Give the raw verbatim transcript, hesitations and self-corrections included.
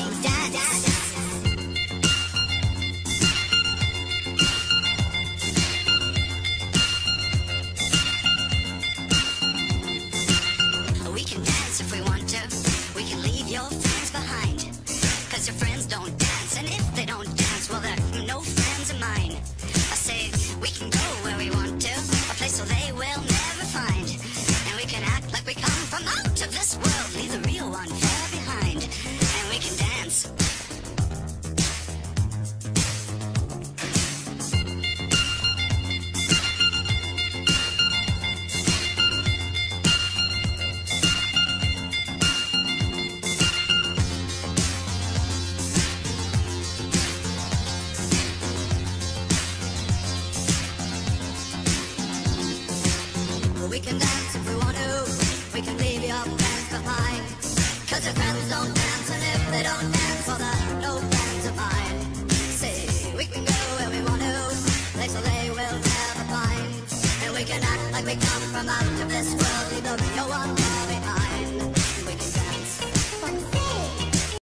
can dance. We can dance if we want to. We can leave your friends behind. Cause your friends don't dance, and if they don't dance, well, they're no friends of mine. I say, we can go where we want to, a place so they will never find. And we can act like we come from out of this world, leave the real one far behind. And we can dance. We can dance if we want to. We can leave your friends behind. Cause your friends don't dance, and if they don't dance, well, they're no friends of mine. Say, we can go where we want to, place where they will never find. And we can act like we come from out of this world, leave the